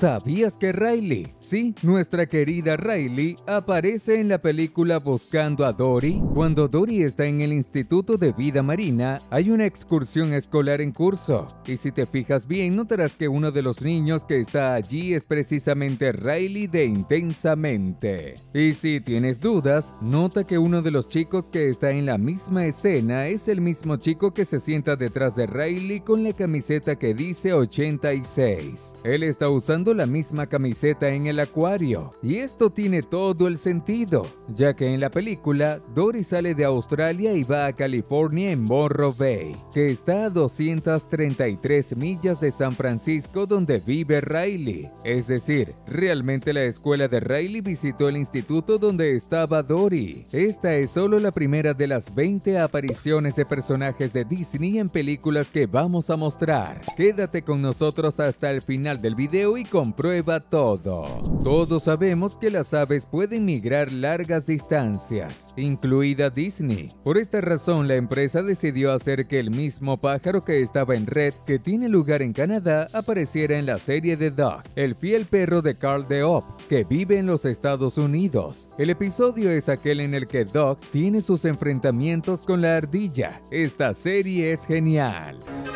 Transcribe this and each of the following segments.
¿Sabías que Riley, sí, nuestra querida Riley, aparece en la película Buscando a Dory? Cuando Dory está en el Instituto de Vida Marina, hay una excursión escolar en curso, y si te fijas bien notarás que uno de los niños que está allí es precisamente Riley de Intensamente. Y si tienes dudas, nota que uno de los chicos que está en la misma escena es el mismo chico que se sienta detrás de Riley con la camiseta que dice 86. Él está usando la misma camiseta en el acuario, y esto tiene todo el sentido, ya que en la película Dory sale de Australia y va a California en Morro Bay, que está a 233 millas de San Francisco donde vive Riley. Es decir, realmente la escuela de Riley visitó el instituto donde estaba Dory. Esta es solo la primera de las 20 apariciones de personajes de Disney en películas que vamos a mostrar. Quédate con nosotros hasta el final del video y comprueba todo. Todos sabemos que las aves pueden migrar largas distancias, incluida Disney. Por esta razón, la empresa decidió hacer que el mismo pájaro que estaba en Red, que tiene lugar en Canadá, apareciera en la serie de Dog, el fiel perro de Carl the Op, que vive en los Estados Unidos. El episodio es aquel en el que Dog tiene sus enfrentamientos con la ardilla. Esta serie es genial.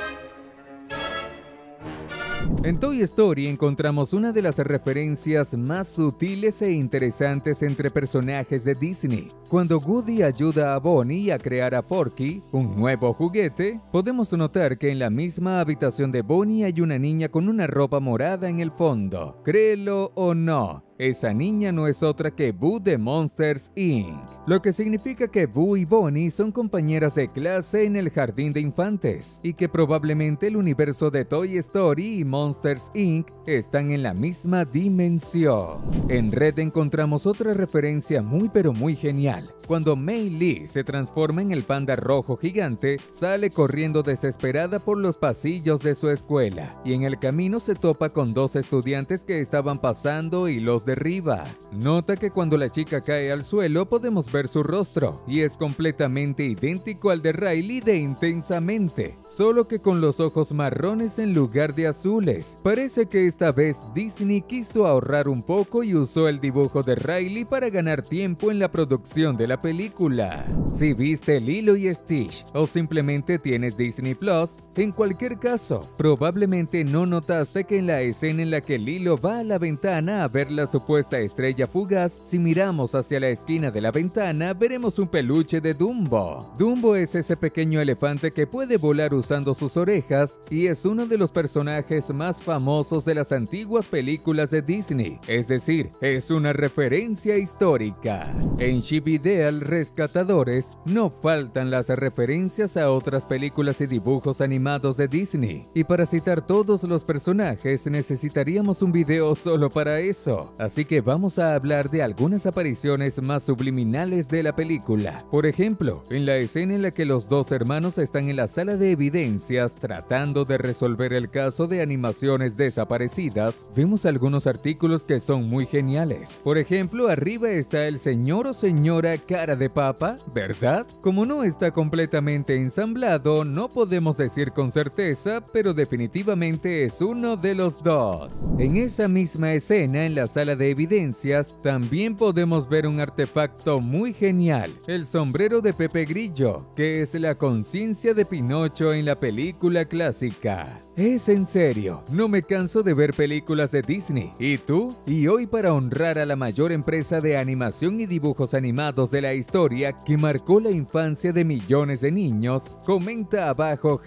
En Toy Story encontramos una de las referencias más sutiles e interesantes entre personajes de Disney. Cuando Woody ayuda a Bonnie a crear a Forky, un nuevo juguete, podemos notar que en la misma habitación de Bonnie hay una niña con una ropa morada en el fondo. Créelo o no, esa niña no es otra que Boo de Monsters, Inc., lo que significa que Boo y Bonnie son compañeras de clase en el jardín de infantes, y que probablemente el universo de Toy Story y Monsters, Inc. están en la misma dimensión. En Red encontramos otra referencia muy pero muy genial. Cuando Mei Lee se transforma en el panda rojo gigante, sale corriendo desesperada por los pasillos de su escuela, y en el camino se topa con dos estudiantes que estaban pasando y los derriba. Nota que cuando la chica cae al suelo podemos ver su rostro, y es completamente idéntico al de Riley de Intensamente, solo que con los ojos marrones en lugar de azules. Parece que esta vez Disney quiso ahorrar un poco y usó el dibujo de Riley para ganar tiempo en la producción de la película. Si viste Lilo y Stitch o simplemente tienes Disney Plus, en cualquier caso, probablemente no notaste que en la escena en la que Lilo va a la ventana a ver la supuesta estrella fugaz, si miramos hacia la esquina de la ventana, veremos un peluche de Dumbo. Dumbo es ese pequeño elefante que puede volar usando sus orejas y es uno de los personajes más famosos de las antiguas películas de Disney, es decir, es una referencia histórica. En Chip y Dale Rescatadores no faltan las referencias a otras películas y dibujos animados de Disney, y para citar todos los personajes necesitaríamos un video solo para eso, así que vamos a hablar de algunas apariciones más subliminales de la película. Por ejemplo, en la escena en la que los dos hermanos están en la sala de evidencias tratando de resolver el caso de animaciones desaparecidas, vemos algunos artículos que son muy geniales. Por ejemplo, arriba está el señor o señora cara de papa, ¿verdad? Como no está completamente ensamblado, no podemos decir con certeza, pero definitivamente es uno de los dos. En esa misma escena, en la sala de evidencias, también podemos ver un artefacto muy genial, el sombrero de Pepe Grillo, que es la conciencia de Pinocho en la película clásica. Es en serio, no me canso de ver películas de Disney. ¿Y tú? Y hoy, para honrar a la mayor empresa de animación y dibujos animados de la historia que marcó la infancia de millones de niños, comenta abajo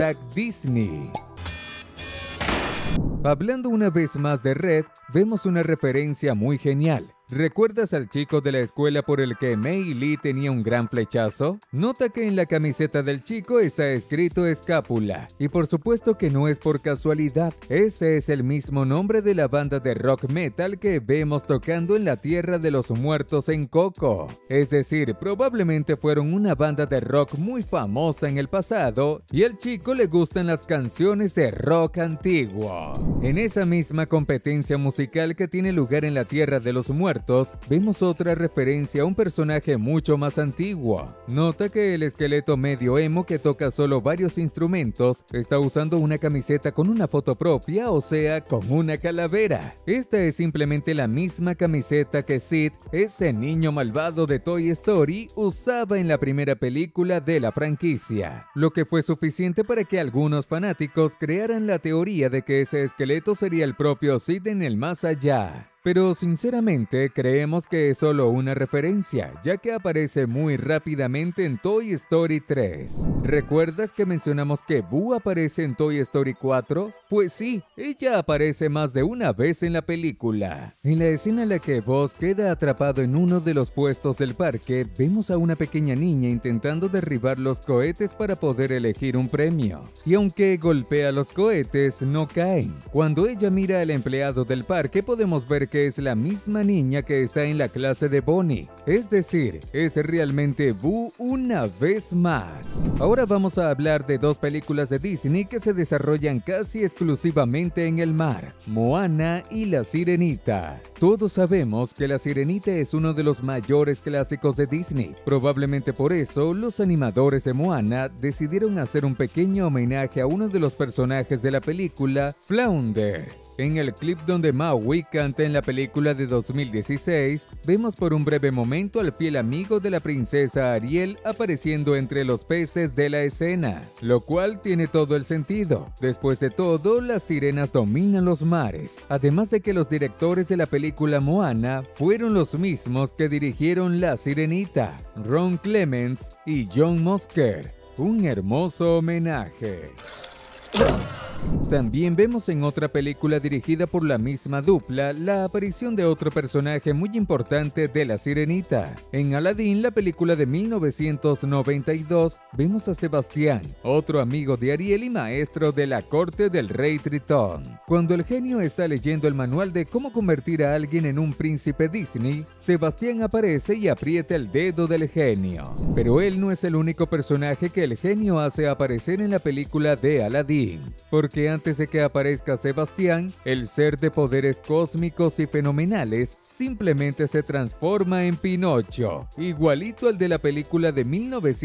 #Disney. Hablando una vez más de Red, vemos una referencia muy genial. ¿Recuerdas al chico de la escuela por el que Mei Lee tenía un gran flechazo? Nota que en la camiseta del chico está escrito escápula, y por supuesto que no es por casualidad. Ese es el mismo nombre de la banda de rock metal que vemos tocando en la Tierra de los Muertos en Coco. Es decir, probablemente fueron una banda de rock muy famosa en el pasado, y al chico le gustan las canciones de rock antiguo. En esa misma competencia musical que tiene lugar en la Tierra de los Muertos, muertos, vemos otra referencia a un personaje mucho más antiguo. Nota que el esqueleto medio emo que toca solo varios instrumentos está usando una camiseta con una foto propia, o sea, con una calavera. Esta es simplemente la misma camiseta que Sid, ese niño malvado de Toy Story, usaba en la primera película de la franquicia, lo que fue suficiente para que algunos fanáticos crearan la teoría de que ese esqueleto sería el propio Sid en el más allá. Pero sinceramente creemos que es solo una referencia, ya que aparece muy rápidamente en Toy Story 3. ¿Recuerdas que mencionamos que Boo aparece en Toy Story 4? Pues sí, ella aparece más de una vez en la película. En la escena en la que Buzz queda atrapado en uno de los puestos del parque, vemos a una pequeña niña intentando derribar los cohetes para poder elegir un premio. Y aunque golpea los cohetes, no caen. Cuando ella mira al empleado del parque, podemos ver que es la misma niña que está en la clase de Bonnie. Es decir, es realmente Boo una vez más. Ahora vamos a hablar de dos películas de Disney que se desarrollan casi exclusivamente en el mar: Moana y La Sirenita. Todos sabemos que La Sirenita es uno de los mayores clásicos de Disney. Probablemente por eso, los animadores de Moana decidieron hacer un pequeño homenaje a uno de los personajes de la película, Flounder. En el clip donde Maui canta en la película de 2016, vemos por un breve momento al fiel amigo de la princesa Ariel apareciendo entre los peces de la escena, lo cual tiene todo el sentido. Después de todo, las sirenas dominan los mares, además de que los directores de la película Moana fueron los mismos que dirigieron La Sirenita, Ron Clements y John Musker. Un hermoso homenaje. También vemos en otra película dirigida por la misma dupla la aparición de otro personaje muy importante de La Sirenita. En Aladdin, la película de 1992, vemos a Sebastián, otro amigo de Ariel y maestro de la corte del rey Tritón. Cuando el genio está leyendo el manual de cómo convertir a alguien en un príncipe Disney, Sebastián aparece y aprieta el dedo del genio. Pero él no es el único personaje que el genio hace aparecer en la película de Aladdin. Porque antes de que aparezca Sebastián, el ser de poderes cósmicos y fenomenales simplemente se transforma en Pinocho, igualito al de la película de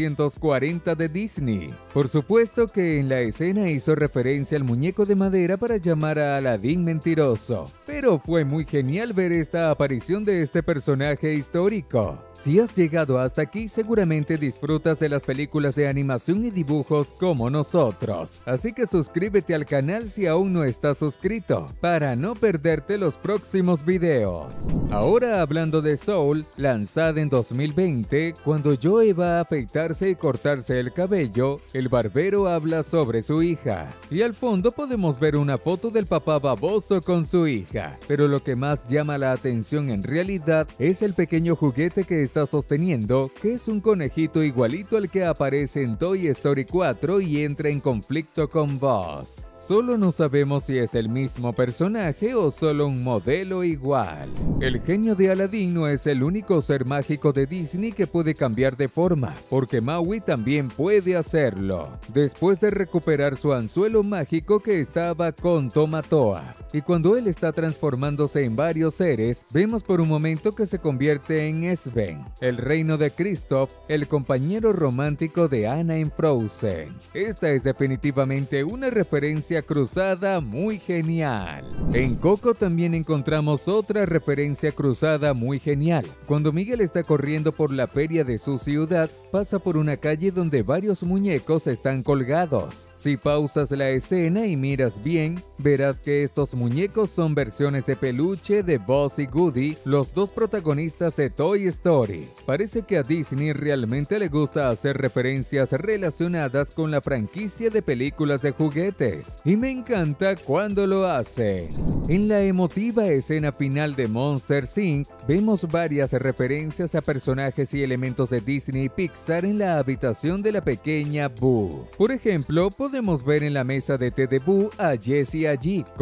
1940 de Disney. Por supuesto que en la escena hizo referencia al muñeco de madera para llamar a Aladdin mentiroso, pero fue muy genial ver esta aparición de este personaje histórico. Si has llegado hasta aquí, seguramente disfrutas de las películas de animación y dibujos como nosotros, así que suscríbete al canal si aún no estás suscrito, para no perderte los próximos videos. Ahora hablando de Soul, lanzada en 2020, cuando Joe va a afeitarse y cortarse el cabello, el barbero habla sobre su hija. Y al fondo podemos ver una foto del papá baboso con su hija. Pero lo que más llama la atención en realidad es el pequeño juguete que está sosteniendo, que es un conejito igualito al que aparece en Toy Story 4 y entra en conflicto con Buzz. Solo no sabemos si es el mismo personaje o solo un modelo igual. El genio de Aladdin no es el único ser mágico de Disney que puede cambiar de forma, porque Maui también puede hacerlo, después de recuperar su anzuelo mágico que estaba con Tomatoa. Y cuando él está transformándose en varios seres, vemos por un momento que se convierte en Sven, el reino de Kristoff, el compañero romántico de Anna en Frozen. Esta es definitivamente una referencia cruzada muy genial. En Coco también encontramos otra referencia cruzada muy genial. Cuando Miguel está corriendo por la feria de su ciudad, pasa por una calle donde varios muñecos están colgados. Si pausas la escena y miras bien, verás que estos muñecos son versiones de peluche de Buzz y Woody, los dos protagonistas de Toy Story. Parece que a Disney realmente le gusta hacer referencias relacionadas con la franquicia de películas de juguetes, y me encanta cuando lo hace. En la emotiva escena final de Monsters Inc., vemos varias referencias a personajes y elementos de Disney y Pixar en la habitación de la pequeña Boo. Por ejemplo, podemos ver en la mesa de té de Boo a Jessie allí, como si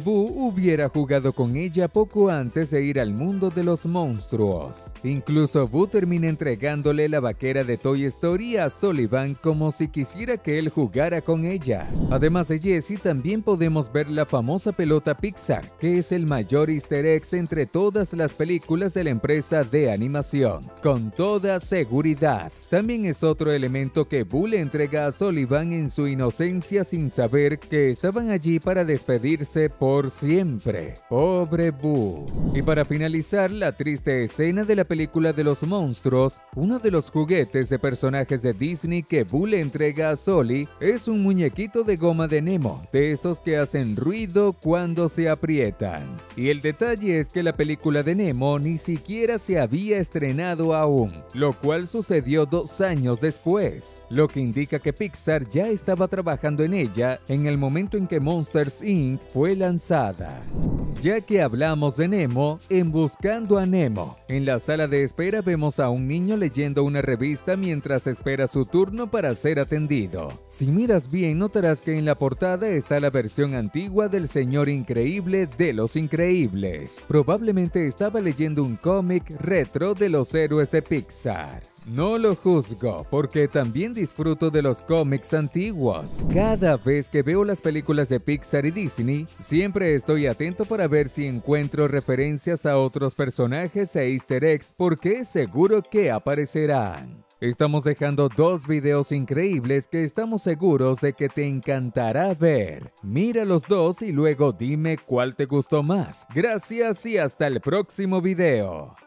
Boo hubiera jugado con ella poco antes de ir al mundo de los monstruos. Incluso Boo termina entregándole la vaquera de Toy Story a Sullivan como si quisiera que él jugara con ella. Además de Jessie, también podemos ver la famosa pelota Pixar, que es el mayor easter egg entre todas las películas de la empresa de animación, con toda seguridad. También es otro elemento que Boo le entrega a Sullivan en su inocencia sin saber que estaban allí para despedirse por siempre. Pobre Boo. Y para finalizar la triste escena de la película de los monstruos, uno de los juguetes de personajes de Disney que Boo le entrega a Sully es un muñequito de goma de Nemo, de esos que hacen ruido cuando se aprietan. Y el detalle es que la película de Nemo ni siquiera se había estrenado aún, lo cual sucedió 2 años después, lo que indica que Pixar ya estaba trabajando en ella en el momento en que Monsters Inc. fue lanzada. Ya que hablamos de Nemo, en Buscando a Nemo, en la sala de espera vemos a un niño leyendo una revista mientras espera su turno para ser atendido. Si miras bien, notarás que en la portada está la versión antigua del Señor Increíble de los Increíbles. Probablemente estaba leyendo un cómic retro de los héroes de Pixar. No lo juzgo, porque también disfruto de los cómics antiguos. Cada vez que veo las películas de Pixar y Disney, siempre estoy atento para ver si encuentro referencias a otros personajes e easter eggs, porque seguro que aparecerán. Estamos dejando 2 videos increíbles que estamos seguros de que te encantará ver. Mira los 2 y luego dime cuál te gustó más. Gracias y hasta el próximo video.